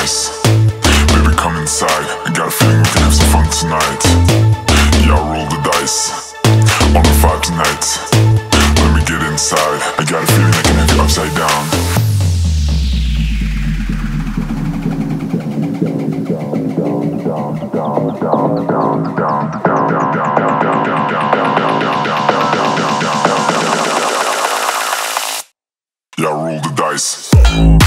dice. Baby, come inside. I got a feeling we can have some fun tonight. Yeah, I'll roll the dice on the 5 tonight. Let me get inside. I got a feeling I can have you upside down. Yeah, roll the dice.